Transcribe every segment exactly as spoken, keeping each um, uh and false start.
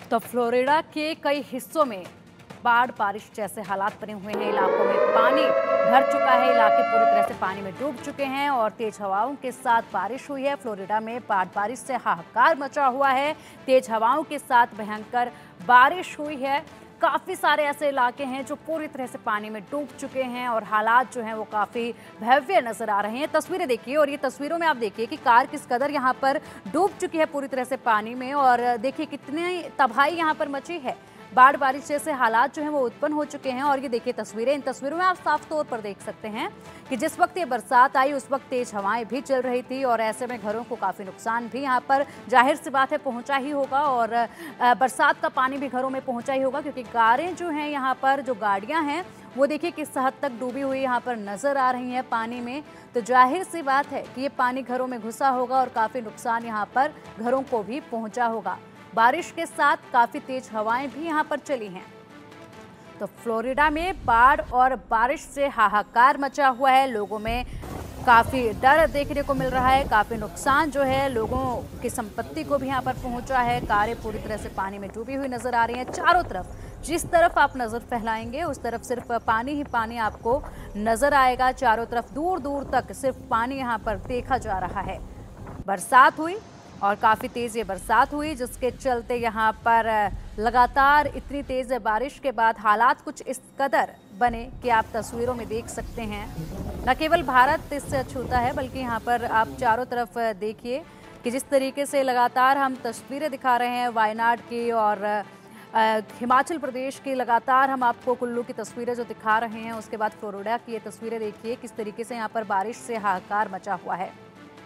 तो फ्लोरिडा के कई हिस्सों में बाढ़ बारिश जैसे हालात बने हुए हैं। इलाकों में पानी भर चुका है, इलाके पूरी तरह से पानी में डूब चुके हैं और तेज हवाओं के साथ बारिश हुई है। फ्लोरिडा में बाढ़ बारिश से हाहाकार मचा हुआ है। तेज हवाओं के साथ भयंकर बारिश हुई है। काफ़ी सारे ऐसे इलाके हैं जो पूरी तरह से पानी में डूब चुके हैं और हालात जो हैं वो काफ़ी भयावह नजर आ रहे हैं। तस्वीरें देखिए और ये तस्वीरों में आप देखिए कि कार किस कदर यहाँ पर डूब चुकी है पूरी तरह से पानी में, और देखिए कितनी तबाही यहाँ पर मची है। बाढ़ बारिश जैसे हालात जो हैं वो उत्पन्न हो चुके हैं। और ये देखिए तस्वीरें, इन तस्वीरों में आप साफ तौर पर देख सकते हैं कि जिस वक्त ये बरसात आई उस वक्त तेज हवाएं भी चल रही थी और ऐसे में घरों को काफ़ी नुकसान भी यहाँ पर जाहिर सी बात है पहुंचा ही होगा। और बरसात का पानी भी घरों में पहुंचा ही होगा, क्योंकि कारें जो हैं यहाँ पर, जो गाड़ियाँ हैं वो देखिए किस हद तक डूबी हुई यहाँ पर नजर आ रही हैं पानी में। तो जाहिर सी बात है कि ये पानी घरों में घुसा होगा और काफ़ी नुकसान यहाँ पर घरों को भी पहुँचा होगा। बारिश के साथ काफी तेज हवाएं भी यहां पर चली हैं। तो फ्लोरिडा में बाढ़ और बारिश से हाहाकार मचा हुआ है। लोगों में काफी डर देखने को मिल रहा है, काफी नुकसान जो है लोगों की संपत्ति को भी यहां पर पहुंचा है। कारें पूरी तरह से पानी में डूबी हुई नजर आ रही हैं। चारों तरफ जिस तरफ आप नजर फैलाएंगे उस तरफ सिर्फ पानी ही पानी आपको नजर आएगा। चारों तरफ दूर दूर तक सिर्फ पानी यहाँ पर देखा जा रहा है। बरसात हुई और काफ़ी तेज़ ये बरसात हुई, जिसके चलते यहाँ पर लगातार इतनी तेज़ बारिश के बाद हालात कुछ इस कदर बने कि आप तस्वीरों में देख सकते हैं। न केवल भारत इससे अछूता है बल्कि यहाँ पर आप चारों तरफ देखिए कि जिस तरीके से लगातार हम तस्वीरें दिखा रहे हैं वायनाड की और हिमाचल प्रदेश की, लगातार हम आपको कुल्लू की तस्वीरें जो दिखा रहे हैं, उसके बाद फ्लोरिडा की ये तस्वीरें देखिए किस तरीके से यहाँ पर बारिश से हाहाकार मचा हुआ है।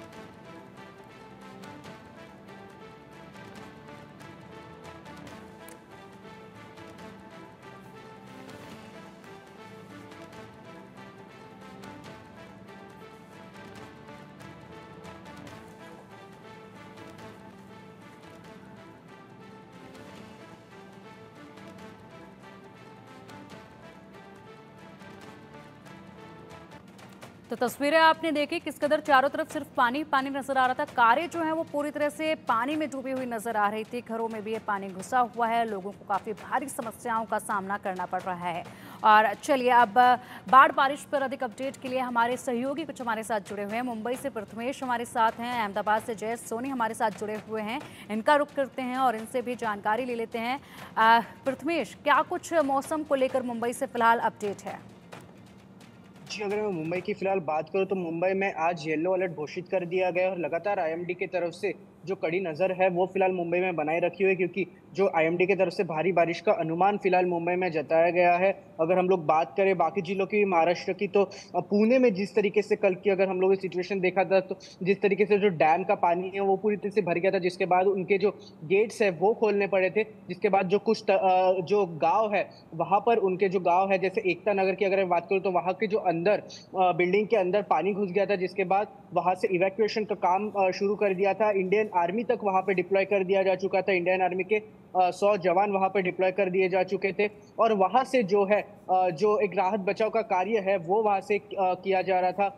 तो तस्वीरें आपने देखी किस कदर चारों तरफ सिर्फ पानी पानी नजर आ रहा था। कारें जो हैं वो पूरी तरह से पानी में डूबी हुई नजर आ रही थी। घरों में भी ये पानी घुसा हुआ है। लोगों को काफ़ी भारी समस्याओं का सामना करना पड़ रहा है। और चलिए अब बाढ़ बारिश पर अधिक अपडेट के लिए हमारे सहयोगी कुछ हमारे साथ जुड़े हुए हैं। मुंबई से प्रथमेश हमारे साथ हैं, अहमदाबाद से जय सोनी हमारे साथ जुड़े हुए हैं। इनका रुख करते हैं और इनसे भी जानकारी ले लेते हैं। प्रथमेश, क्या कुछ मौसम को लेकर मुंबई से फिलहाल अपडेट है? जी, अगर मैं मुंबई की फिलहाल बात करूं तो मुंबई में आज येलो अलर्ट घोषित कर दिया गया है और लगातार आईएमडी की तरफ से जो कड़ी नज़र है वो फिलहाल मुंबई में बनाए रखी हुई है, क्योंकि जो आईएमडी की तरफ से भारी बारिश का अनुमान फिलहाल मुंबई में जताया गया है। अगर हम लोग बात करें बाकी जिलों की, महाराष्ट्र की, तो पुणे में जिस तरीके से कल की अगर हम लोग सिचुएशन देखा था तो जिस तरीके से जो डैम का पानी है वो पूरी तरह से भर गया था, जिसके बाद उनके जो गेट्स है वो खोलने पड़े थे। जिसके बाद जो कुछ जो गाँव है वहां पर उनके जो गाँव है, जैसे एकता नगर की अगर मैं बात करूँ तो वहां के जो अंदर बिल्डिंग के अंदर पानी घुस गया था, जिसके बाद वहां से इवैक्यूएशन का काम शुरू कर दिया था। इंडियन आर्मी तक वहां पे डिप्लॉय कर दिया जा चुका था। इंडियन आर्मी के सौ जवान वहां पे डिप्लॉय कर दिए जा चुके थे और वहां से जो है जो एक राहत बचाव का कार्य है वो वहां से किया जा रहा था।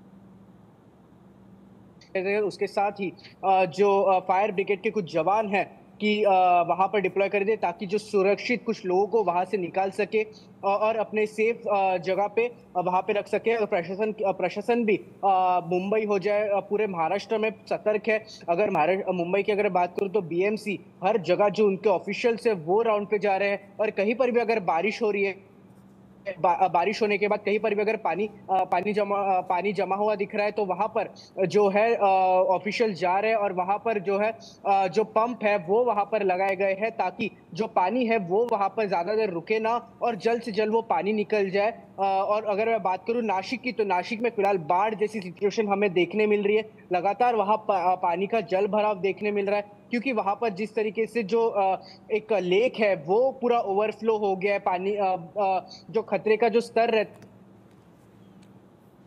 उसके साथ ही जो फायर ब्रिगेड के कुछ जवान हैं कि वहां पर डिप्लॉय कर दे ताकि जो सुरक्षित कुछ लोगों को वहां से निकाल सके और अपने सेफ जगह पे वहां पे रख सके। प्रशासन प्रशासन भी मुंबई हो जाए पूरे महाराष्ट्र में सतर्क है। अगर महाराष्ट्र मुंबई की अगर बात करूं तो बीएमसी हर जगह जो उनके ऑफिशियल्स है वो राउंड पे जा रहे हैं और कहीं पर भी अगर बारिश हो रही है, बा, बारिश होने के बाद कहीं पर भी अगर पानी पानी जमा पानी जमा हुआ दिख रहा है तो वहां पर जो है ऑफिशियल जा रहे हैं और वहां पर जो है जो पंप है वो वहां पर लगाए गए हैं ताकि जो पानी है वो वहां पर ज्यादा देर रुके ना और जल्द से जल्द वो पानी निकल जाए। और अगर मैं बात करूं नासिक की तो नासिक में फिलहाल बाढ़ जैसी सिचुएशन हमें देखने मिल रही है। लगातार वहां पा, पानी का जल भराव देखने मिल रहा है, क्योंकि वहां पर जिस तरीके से जो एक लेक है वो पूरा ओवरफ्लो हो गया है। पानी जो खतरे का जो स्तर रहता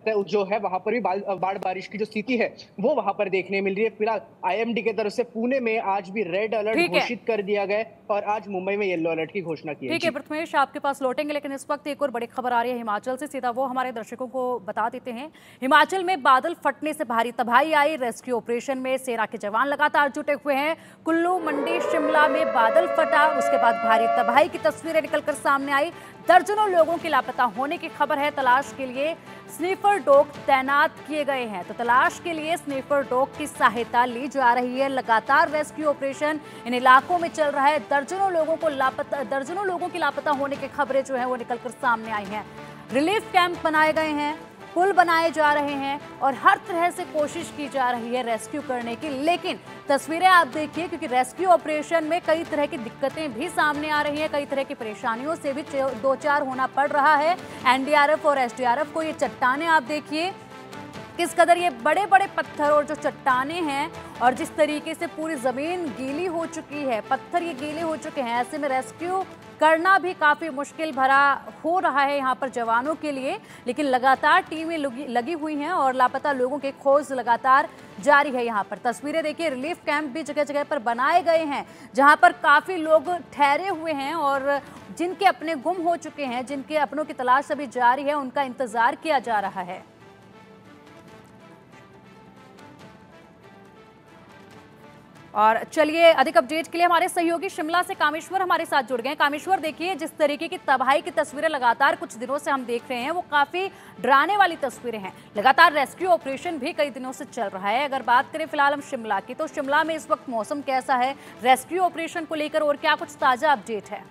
जो है वहां पर भी बाढ़ बारिश की जो स्थिति है वो वहां पर देखने मिल रही है। फिलहाल आईएमडी की तरफ से पुणे में आज भी रेड अलर्ट घोषित कर दिया गया है और आज मुंबई में येलो अलर्ट की घोषणा की है। ठीक है प्रथमेश, आपके पास लौटेंगे, लेकिन इस वक्त एक और बड़ी खबर आ रही है हिमाचल से, सीधा वो हमारे दर्शकों को बता देते हैं। हिमाचल में बादल फटने से भारी तबाही आई। रेस्क्यू ऑपरेशन में सेना के जवान लगातार जुटे हुए हैं। कुल्लू, मंडी, शिमला में बादल फटा, उसके बाद भारी तबाही की तस्वीरें निकलकर सामने आई। दर्जनों लोगों के लापता होने की खबर है। तलाश के लिए स्नीफर डॉग तैनात किए गए हैं, तो तलाश के लिए स्नीफर डॉग की सहायता ली जा रही है। लगातार रेस्क्यू ऑपरेशन इन इलाकों में चल रहा है। दर्जनों लोगों को लापता दर्जनों लोगों की लापता होने की खबरें जो है वो निकलकर सामने आई हैं। रिलीफ कैंप बनाए गए हैं, पुल बनाए जा रहे हैं और हर तरह से कोशिश की जा रही है रेस्क्यू करने की। लेकिन तस्वीरें आप देखिए, क्योंकि रेस्क्यू ऑपरेशन में कई तरह की दिक्कतें भी सामने आ रही हैं, कई तरह की परेशानियों से भी दो चार होना पड़ रहा है एनडीआरएफ और एसडीआरएफ को। ये चट्टानें आप देखिए किस कदर ये बड़े बड़े पत्थर और जो चट्टानें हैं, और जिस तरीके से पूरी जमीन गीली हो चुकी है, पत्थर ये गीले हो चुके हैं, ऐसे में रेस्क्यू करना भी काफ़ी मुश्किल भरा हो रहा है यहाँ पर जवानों के लिए। लेकिन लगातार टीमें लगी हुई हैं और लापता लोगों के खोज लगातार जारी है। यहाँ पर तस्वीरें देखिए, रिलीफ कैंप भी जगह जगह पर बनाए गए हैं जहाँ पर काफ़ी लोग ठहरे हुए हैं और जिनके अपने गुम हो चुके हैं, जिनके अपनों की तलाश अभी जारी है, उनका इंतजार किया जा रहा है। और चलिए, अधिक अपडेट के लिए हमारे सहयोगी शिमला से कामेश्वर हमारे साथ जुड़ गए हैं। कामेश्वर, देखिए जिस तरीके की तबाही की तस्वीरें लगातार कुछ दिनों से हम देख रहे हैं, वो काफी डराने वाली तस्वीरें हैं। लगातार रेस्क्यू ऑपरेशन भी कई दिनों से चल रहा है। अगर बात करें फिलहाल हम शिमला की, तो शिमला में इस वक्त मौसम कैसा है, रेस्क्यू ऑपरेशन को लेकर और क्या कुछ ताजा अपडेट है?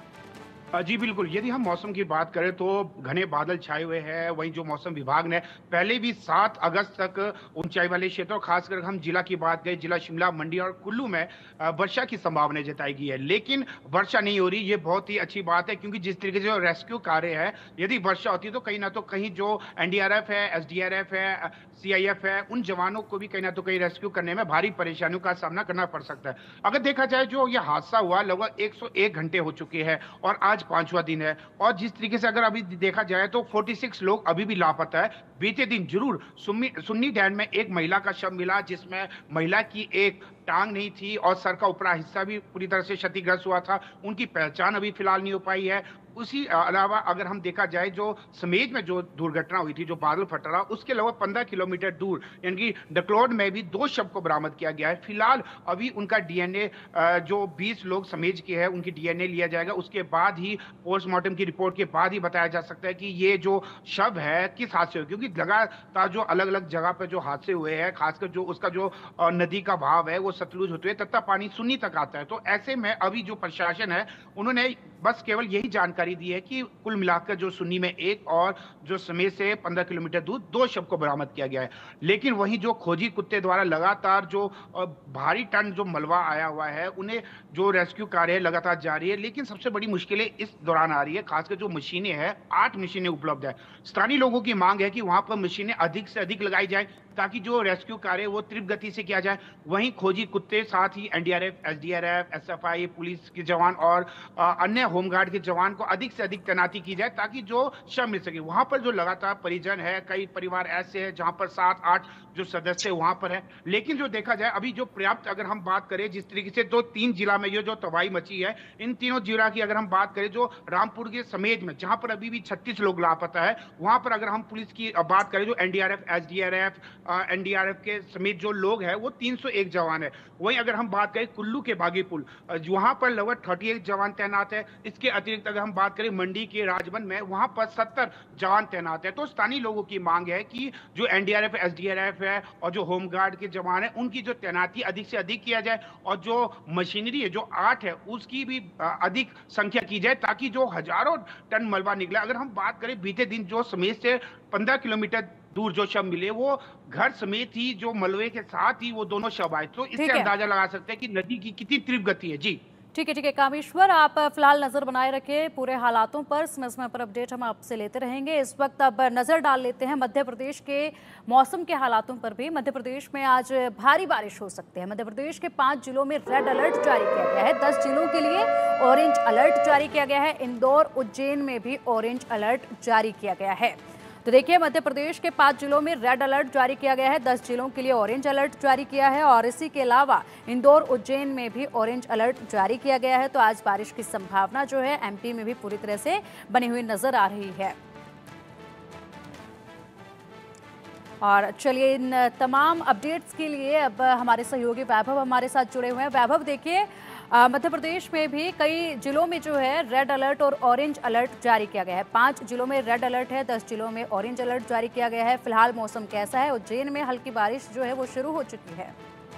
जी बिल्कुल, यदि हम मौसम की बात करें तो घने बादल छाए हुए हैं। वहीं जो मौसम विभाग ने पहले भी सात अगस्त तक ऊंचाई वाले क्षेत्रों, खासकर हम जिला की बात करें, जिला शिमला, मंडी और कुल्लू में वर्षा की संभावना जताई गई है, लेकिन वर्षा नहीं हो रही। ये बहुत ही अच्छी बात है, क्योंकि जिस तरीके से रेस्क्यू कार्य है, यदि वर्षा होती तो कहीं ना तो कहीं जो एनडीआरएफ है, एसडीआरएफ है, सीआईएफ है, उन जवानों को भी कहीं ना तो कहीं रेस्क्यू करने में भारी परेशानियों का सामना करना पड़ सकता है। अगर देखा जाए, जो ये हादसा हुआ लगभग एक सौ एक घंटे हो चुके हैं और आज पांचवा दिन है, और जिस तरीके से अगर अभी देखा जाए तो छियालीस लोग अभी भी लापता है। बीते दिन जरूर सुन्नी सुन्नी डैम में एक महिला का शव मिला, जिसमें महिला की एक टांग नहीं थी और सर का ऊपरा हिस्सा भी पूरी तरह से क्षतिग्रस्त हुआ था। उनकी पहचान अभी फिलहाल नहीं हो पाई है। उसी अलावा अगर हम देखा जाए, जो समेज में जो दुर्घटना हुई थी, जो बादल फटा रहा, उसके अलावा पंद्रह किलोमीटर दूर यानी कि डकलोड में भी दो शव को बरामद किया गया है। फिलहाल अभी उनका डीएनए, जो बीस लोग समेज के हैं, उनकी डीएनए लिया जाएगा। उसके बाद ही पोस्टमार्टम की रिपोर्ट के बाद ही बताया जा सकता है कि ये जो शव है किस हादसे हुए, क्योंकि लगातार जो अलग अलग जगह पर जो हादसे हुए हैं, खासकर जो उसका जो नदी का भाव है वो सतलुज होते हुए तत्ता पानी सुन्नी तक आता है। तो ऐसे में अभी जो प्रशासन है, उन्होंने बस केवल यही जानकारी दी है कि कुल मिलाकर जो सुन्नी में एक और जो समेत से पंद्रह किलोमीटर दूर दो शव को बरामद किया गया है। लेकिन वहीं जो खोजी कुत्ते द्वारा लगातार जो भारी टन जो मलबा आया हुआ है, उन्हें जो रेस्क्यू कार्य लगातार जारी है। लेकिन सबसे बड़ी मुश्किलें इस दौरान आ रही है, खासकर जो मशीनें हैं, आठ मशीनें उपलब्ध है। स्थानीय लोगों की मांग है कि वहां पर मशीनें अधिक से अधिक लगाई जाए ताकि जो रेस्क्यू कार्य वो तीव्र गति से किया जाए। वहीं खोजी कुत्ते, साथ ही एनडीआरएफ, एसडीआरएफ, एसएफआई, पुलिस के जवान और अन्य होमगार्ड के जवान को अधिक से अधिक तैनाती की जाए ताकि जो शव मिल सके। वहां पर जो लगातार परिजन है, कई परिवार ऐसे हैं जहां पर सात आठ जो सदस्य वहां पर है। लेकिन जो देखा जाए, अभी जो पर्याप्त, अगर हम बात करें जिस तरीके से तो तीन जिला में ये जो तबाही मची है, इन तीनों जिला की अगर हम बात करें, जो रामपुर के समेज में जहां पर अभी भी छत्तीस लोग लापता है, वहां पर अगर हम पुलिस की बात करें, जो एनडीआरएफ, एसडीआरएफ, एनडीआरएफ के समेत जो लोग हैं वो तीन सौ एक जवान है। वहीं अगर हम बात करें कुल्लू के बागीपुल, वहां पर लगभग अड़तीस जवान तैनात है। इसके अतिरिक्त अगर हम बात करें मंडी के राजबंद में, वहां पर सत्तर जवान तैनात है। तो स्थानीय लोगों की मांग है कि जो एनडीआरएफ, एसडीआरएफ है और जो होमगार्ड के जवान है, उनकी जो तैनाती अधिक से अधिक किया जाए और जो मशीनरी है जो आठ है उसकी भी अधिक संख्या की जाए ताकि जो हजारों टन मलबा निकला। अगर हम बात करें, बीते दिन जो समेत से पंद्रह किलोमीटर दूर जो शव मिले, वो घर समेत ही जो मलबे के साथ ही वो दोनों शव आए। तो इससे अंदाजा लगा सकते हैं कि नदी की कितनी तीव्र गति है। जी ठीक है, ठीक है कामेश्वर, आप फिलहाल नजर बनाए रखे पूरे हालातों पर, समय समय पर अपडेट हम आपसे लेते रहेंगे। इस वक्त अब नजर डाल लेते हैं मध्य प्रदेश के मौसम के हालातों पर भी। मध्य प्रदेश में आज भारी बारिश हो सकती है। मध्य प्रदेश के पांच जिलों में रेड अलर्ट जारी किया गया है, दस जिलों के लिए ऑरेंज अलर्ट जारी किया गया है। इंदौर, उज्जैन में भी ऑरेंज अलर्ट जारी किया गया है। तो देखिए, मध्य प्रदेश के पांच जिलों में रेड अलर्ट जारी किया गया है, दस जिलों के लिए ऑरेंज अलर्ट जारी किया है और इसी के अलावा इंदौर, उज्जैन में भी ऑरेंज अलर्ट जारी किया गया है। तो आज बारिश की संभावना जो है एमपी में भी पूरी तरह से बनी हुई नजर आ रही है। और चलिए, इन तमाम अपडेट्स के लिए अब हमारे सहयोगी वैभव हमारे साथ जुड़े हुए हैं। वैभव, देखिए, मध्य प्रदेश में भी कई जिलों में जो है रेड अलर्ट और ऑरेंज अलर्ट जारी किया गया है। पांच जिलों में रेड अलर्ट है, दस जिलों में ऑरेंज अलर्ट जारी किया गया है। फिलहाल मौसम कैसा है? उज्जैन में हल्की बारिश जो है वो शुरू हो चुकी है।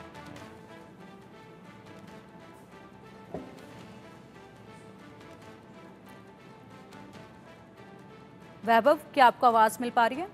वैभव, क्या आपको आवाज मिल पा रही है?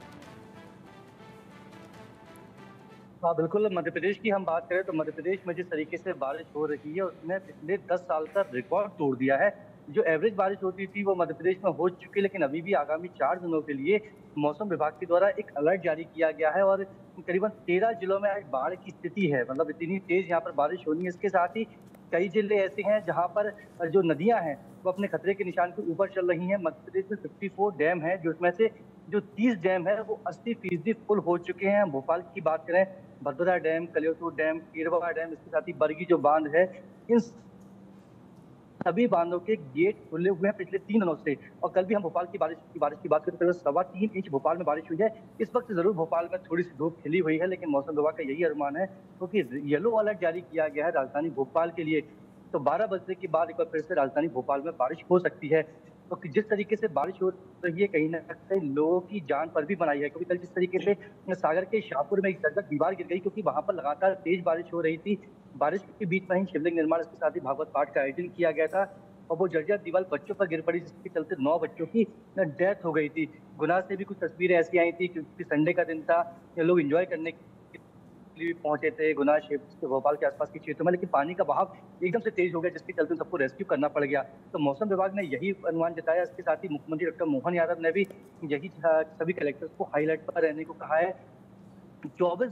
हाँ बिल्कुल, मध्य प्रदेश की हम बात करें तो मध्य प्रदेश में जिस तरीके से बारिश हो रही है उसने पिछले दस साल का रिकॉर्ड तोड़ दिया है। जो एवरेज बारिश होती थी वो मध्य प्रदेश में हो चुकी है, लेकिन अभी भी आगामी चार दिनों के लिए मौसम विभाग के द्वारा एक अलर्ट जारी किया गया है और करीबन तेरह जिलों में आज बाढ़ की स्थिति है। मतलब इतनी तेज यहाँ पर बारिश होनी है। इसके साथ ही कई जिले ऐसे हैं जहाँ पर जो नदियाँ हैं वो अपने खतरे के निशान के ऊपर चल रही हैं। मध्य प्रदेश में चौवन डैम है, जिसमें से जो तीस डैम है वो अस्सी फीसदी फुल हो चुके हैं। भोपाल की बात करें, Bhadbhada dam, Kaliasot dam, Kerwa dam, इसके साथ ही बरगी जो बांध है, इन सभी बांधों के गेट खुले हुए हैं पिछले तीन दिनों से। और कल भी हम भोपाल की बारिश की बारिश की बात करें तो सवा तीन इंच भोपाल में बारिश हुई है। इस वक्त जरूर भोपाल में थोड़ी सी धूप खिली हुई है, लेकिन मौसम विभाग का यही अनुमान है क्योंकि तो येलो अलर्ट जारी किया गया है राजधानी भोपाल के लिए। तो बारह बजे के बाद एक बार फिर से राजधानी भोपाल में बारिश हो सकती है। तो जिस तरीके से बारिश हो रही है, कहीं ना कहीं लोगों की जान पर भी बनाई है, क्योंकि कल जिस तरीके से सागर के शाहपुर में एक जगह दीवार गिर गई क्योंकि वहां पर लगातार तेज बारिश हो रही थी। बारिश के बीच में ही शिवलिंग निर्माण, इसके साथ ही भागवत पाठ का आयोजन किया गया था और वो जर्जर दीवार बच्चों पर गिर पड़ी, जिसके चलते नौ बच्चों की डेथ हो गई थी। गुना से भी कुछ तस्वीरें ऐसी आई थी क्योंकि संडे का दिन था, लोग एंजॉय करने लिए पहुंचे थे गुना क्षेत्र, भोपाल के आसपास के क्षेत्रों में, लेकिन पानी का बहाव एकदम से तेज हो गया जिसके चलते सबको रेस्क्यू करना पड़ गया। तो मौसम विभाग ने यही अनुमान जताया। इसके साथ ही मुख्यमंत्री डॉक्टर मोहन यादव ने भी यही सभी कलेक्टर्स को हाईलाइट पर रहने को कहा है। चौबीस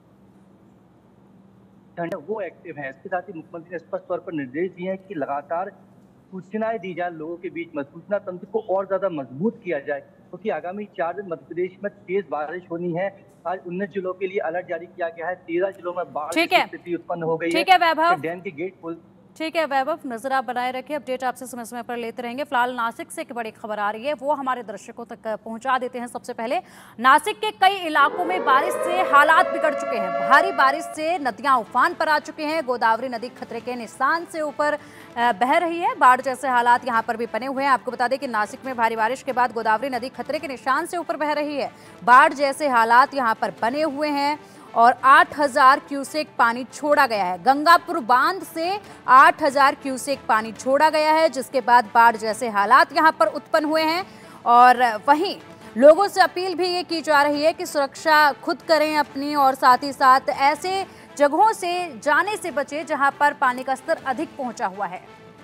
घंटे वो एक्टिव है। इसके साथ ही मुख्यमंत्री ने स्पष्ट तौर पर निर्देश दिए हैं कि लगातार सूचनाएं दी जाए लोगों के बीच में, सूचना तंत्र को और ज्यादा मजबूत किया जाए क्योंकि तो आगामी चार दिन मध्य प्रदेश में तेज बारिश होनी है। आज उन्नीस जिलों के लिए अलर्ट जारी किया गया है, तेरह जिलों में बाढ़ की स्थिति उत्पन्न हो गई है। ठीक है वैभव, डैम के गेट खोल ठीक है वैभव, नजर आप बनाए रखिए, अपडेट आपसे समय समय पर लेते रहेंगे। फिलहाल नासिक से एक बड़ी खबर आ रही है, वो हमारे दर्शकों तक पहुंचा देते हैं। सबसे पहले, नासिक के कई इलाकों में बारिश से हालात बिगड़ चुके हैं। भारी बारिश से नदियां उफान पर आ चुके हैं। गोदावरी नदी खतरे के निशान से ऊपर बह रही है। बाढ़ जैसे हालात यहां पर भी बने हुए हैं। आपको बता दें कि नासिक में भारी बारिश के बाद गोदावरी नदी खतरे के निशान से ऊपर बह रही है। बाढ़ जैसे हालात यहां पर बने हुए हैं और आठ हज़ार क्यूसेक पानी छोड़ा गया है। गंगापुर बांध से आठ हज़ार क्यूसेक पानी छोड़ा गया है, जिसके बाद बाढ़ जैसे हालात यहां पर उत्पन्न हुए हैं। और वहीं लोगों से अपील भी ये की जा रही है कि सुरक्षा खुद करें अपनी, और साथ ही साथ ऐसे जगहों से जाने से बचें जहां पर पानी का स्तर अधिक पहुंचा हुआ है।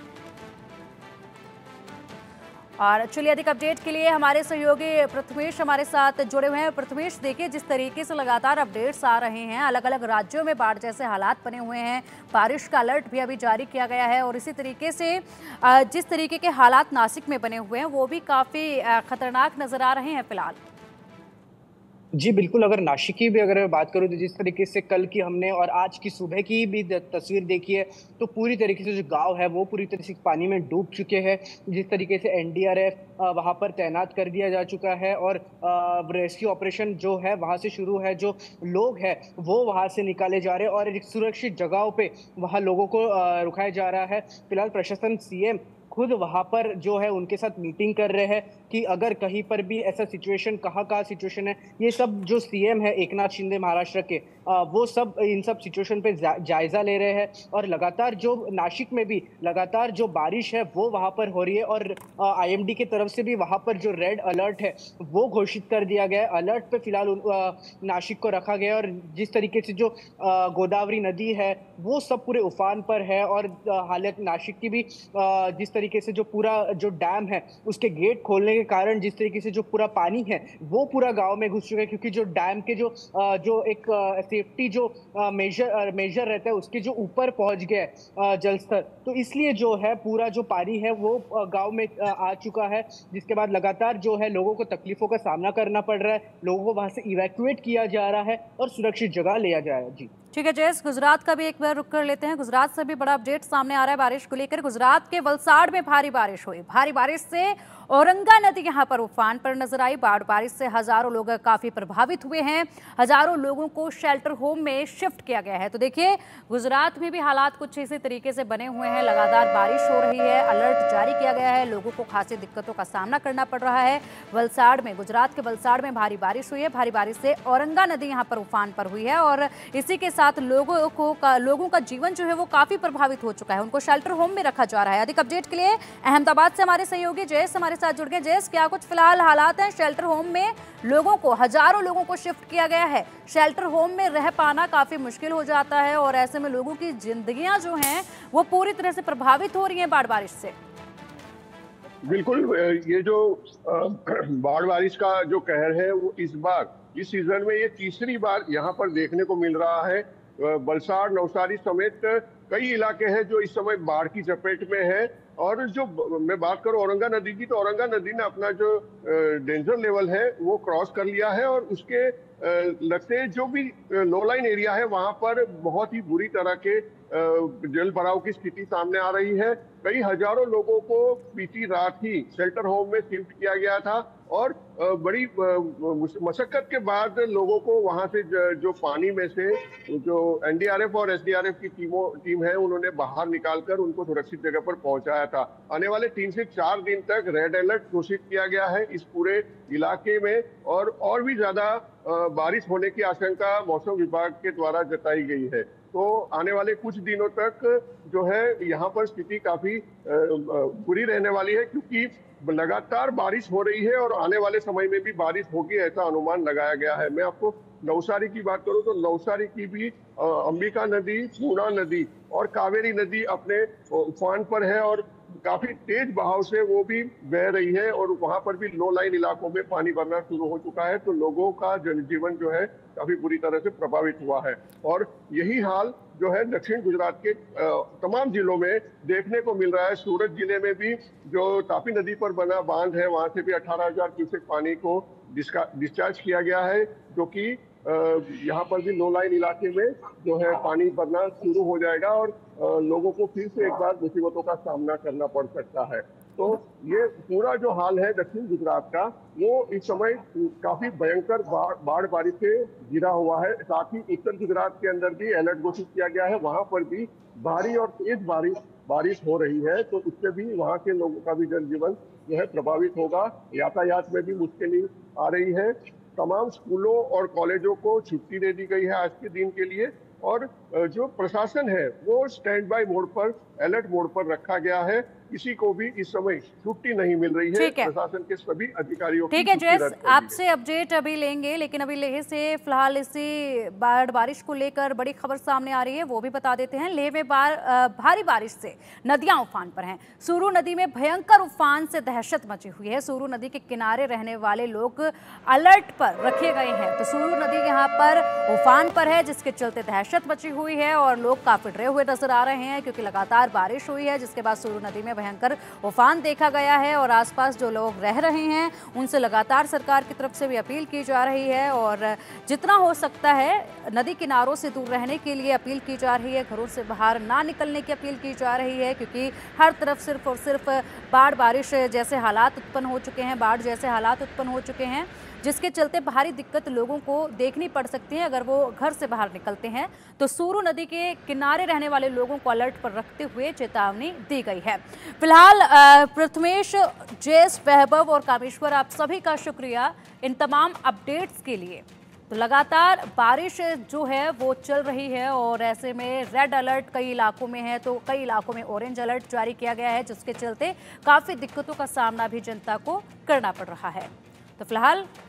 और चलिए, अधिक अपडेट के लिए हमारे सहयोगी प्रथमेश हमारे साथ जुड़े हुए हैं। प्रथमेश, देखिए, जिस तरीके से लगातार अपडेट्स आ रहे हैं, अलग अलग राज्यों में बाढ़ जैसे हालात बने हुए हैं, बारिश का अलर्ट भी अभी जारी किया गया है और इसी तरीके से जिस तरीके के हालात नासिक में बने हुए हैं वो भी काफ़ी खतरनाक नजर आ रहे हैं फिलहाल। जी बिल्कुल, अगर नासिक की भी अगर मैं बात करूं तो जिस तरीके से कल की हमने और आज की सुबह की भी तस्वीर देखी है तो पूरी तरीके से जो गांव है वो पूरी तरह से पानी में डूब चुके हैं। जिस तरीके से एन डी आर एफ वहां पर तैनात कर दिया जा चुका है और रेस्क्यू ऑपरेशन जो है वहां से शुरू है। जो लोग हैं वो वहां से निकाले जा रहे हैं और एक सुरक्षित जगहों पे वहां लोगों को रुकाया जा रहा है। फिलहाल प्रशासन, सी एम खुद वहां पर जो है उनके साथ मीटिंग कर रहे हैं कि अगर कहीं पर भी ऐसा सिचुएशन, कहाँ कहाँ सिचुएशन है, ये सब जो सीएम है एकनाथ शिंदे महाराष्ट्र के, वो सब इन सब सिचुएशन पे जा, जायजा ले रहे हैं। और लगातार जो नासिक में भी लगातार जो बारिश है वो वहां पर हो रही है और आई एम डी की तरफ से भी वहां पर जो रेड अलर्ट है वो घोषित कर दिया गया है। अलर्ट पे फिलहाल नासिक को रखा गया और जिस तरीके से जो गोदावरी नदी है वो सब पूरे उफान पर है और हालत नासिक की भी जिस तरीके से जो पूरा जो डैम है उसके गेट खोलने कारण जिस तरीके से जो पूरा पानी है वो पूरा गांव में घुस चुका है, क्योंकि जो डैम के जो जो एक सेफ्टी जो मेजर मेजर रहता है उसके जो ऊपर पहुंच गया है जल स्तर, तो इसलिए जो है पूरा जो पानी है वो गांव में आ चुका है, जिसके बाद लगातार जो है लोगों को तकलीफों का सामना करना पड़ रहा है, लोगों को वहां से इवैक्यूएट किया जा रहा है और सुरक्षित जगह लिया जा रहा है। जी ठीक है जयेश, गुजरात का भी एक बार रुक कर लेते हैं। गुजरात से भी बड़ा अपडेट सामने आ रहा है बारिश को लेकर। गुजरात के वलसाड़ में भारी बारिश हुई। भारी बारिश से औरंगा नदी यहां पर उफान पर नजर आई। बाढ़ बारिश से हजारों लोग काफी प्रभावित हुए हैं। हजारों लोगों को शेल्टर होम में शिफ्ट किया गया है। तो देखिए गुजरात में भी हालात कुछ इसी तरीके से बने हुए हैं। लगातार बारिश हो रही है, अलर्ट जारी किया गया है, लोगों को खासी दिक्कतों का सामना करना पड़ रहा है। वलसाड़ में, गुजरात के वलसाड़ में भारी बारिश हुई है। भारी बारिश से औरंगा नदी यहाँ पर उफान पर हुई है और इसी के साथ लोगों को का, लोगों का जीवन जो है वो काफी प्रभावित हो चुका है। उनको शेल्टर होम में रखा जा रहा है। अधिक अपडेट के लिए अहमदाबाद से हमारे सहयोगी जयेश हमारे साथ जुड़ गए। जयेश, क्या कुछ फिलहाल हालात हैं? शेल्टर होम में लोगों को, हजारों लोगों को शिफ्ट किया गया है। शेल्टर होम में रह पाना काफी मुश्किल हो जाता है और ऐसे में लोगों की जिंदगियां जो हैं वो पूरी तरह से प्रभावित हो रही हैं बाढ़ बारिश से। बिल्कुल, ये जो बाढ़ बारिश का जो कहर है वो इस बार इस सीजन में ये तीसरी बार यहाँ पर देखने को मिल रहा है। वलसाड़, नवसारी समेत कई इलाके हैं जो इस समय बाढ़ की चपेट में है। और जो मैं बात करूं औरंगा नदी की, तो औरंगा नदी ने अपना जो डेंजर लेवल है वो क्रॉस कर लिया है और उसके लगते जो भी लो लाइन एरिया है वहां पर बहुत ही बुरी तरह के जल भराव की स्थिति सामने आ रही है। कई हजारों लोगों को बीती रात ही शेल्टर होम में शिफ्ट किया गया था और बड़ी मशक्कत के बाद लोगों को वहां से जो पानी में से जो एन डी आर एफ और एस डी आर एफ की टीमों टीम है उन्होंने बाहर निकालकर उनको सुरक्षित जगह पर पहुंचाया था। आने वाले तीन से चार दिन तक रेड अलर्ट घोषित किया गया है इस पूरे इलाके में और और भी ज्यादा बारिश होने की आशंका मौसम विभाग के द्वारा जताई गई है। तो आने वाले कुछ दिनों तक जो है यहाँ पर स्थिति काफी बुरी रहने वाली है, क्योंकि लगातार बारिश हो रही है और आने वाले समय में भी बारिश होगी ऐसा अनुमान लगाया गया है। मैं आपको नवसारी की बात करूं तो नवसारी की भी अंबिका नदी, पूर्णा नदी और कावेरी नदी अपने उफान पर है और काफी तेज बहाव से वो भी बह रही है और वहां पर भी लो लाइन इलाकों में पानी भरना शुरू हो चुका है। तो लोगों का जनजीवन जो है काफी बुरी तरह से प्रभावित हुआ है और यही हाल जो है दक्षिण गुजरात के तमाम जिलों में देखने को मिल रहा है। सूरत जिले में भी जो तापी नदी पर बना बांध है वहां से भी अठारह हजार क्यूसेक पानी को डिस्चार्ज किया गया है, जो कि यहाँ पर भी लो लाइन इलाके में जो है पानी भरना शुरू हो जाएगा और लोगों को फिर से एक बार मुसीबतों का सामना करना पड़ सकता है। तो ये पूरा जो हाल है दक्षिण गुजरात का वो इस समय काफी भयंकर बाढ़ बारिश से घिरा हुआ है। साथ ही उत्तर गुजरात के अंदर भी अलर्ट घोषित किया गया है, वहां पर भी भारी और तेज बारिश बारिश हो रही है। तो इससे भी वहां के लोगों का भी जनजीवन जो है प्रभावित होगा। यातायात में भी मुश्किलें आ रही है। तमाम स्कूलों और कॉलेजों को छुट्टी दे दी गई है आज के दिन के लिए और जो प्रशासन है वो स्टैंड बाय मोड पर, अलर्ट मोड पर रखा गया है। किसी को भी इस समय छुट्टी नहीं मिल रही है, है। प्रशासन के सभी अधिकारियों ठीक है जयेश, आपसे अपडेट अभी लेंगे, लेकिन अभी लेह से फिलहाल इसी बाढ़ बारिश को लेकर बड़ी खबर सामने आ रही है, वो भी बता देते हैं। लेह में बार, भारी बारिश से नदियां उफान पर हैं। सूरू नदी में भयंकर उफान से दहशत मची हुई है। सूरू नदी के किनारे रहने वाले लोग अलर्ट पर रखे गए हैं। तो सूरू नदी यहाँ पर उफान पर है, जिसके चलते दहशत मची हुई है और लोग काफी डरे हुए नजर आ रहे हैं, क्योंकि लगातार बारिश हुई है जिसके बाद सूरू नदी में भयंकर उफान देखा गया है और आसपास जो लोग रह रहे हैं उनसे लगातार सरकार की तरफ से भी अपील की जा रही है और जितना हो सकता है नदी किनारों से दूर रहने के लिए अपील की जा रही है। घरों से बाहर ना निकलने की अपील की जा रही है, क्योंकि हर तरफ सिर्फ और सिर्फ बाढ़ बारिश जैसे हालात उत्पन्न हो चुके हैं, बाढ़ जैसे हालात उत्पन्न हो चुके हैं, जिसके चलते भारी दिक्कत लोगों को देखनी पड़ सकती है अगर वो घर से बाहर निकलते हैं। तो सूरू नदी के किनारे रहने वाले लोगों को अलर्ट पर रखते हुए चेतावनी दी गई है। फिलहाल प्रथमेश, जयेश, वैभव और कामेश्वर, आप सभी का शुक्रिया इन तमाम अपडेट्स के लिए। तो लगातार बारिश जो है वो चल रही है और ऐसे में रेड अलर्ट कई इलाकों में है, तो कई इलाकों में ऑरेंज अलर्ट जारी किया गया है, जिसके चलते काफ़ी दिक्कतों का सामना भी जनता को करना पड़ रहा है। तो फिलहाल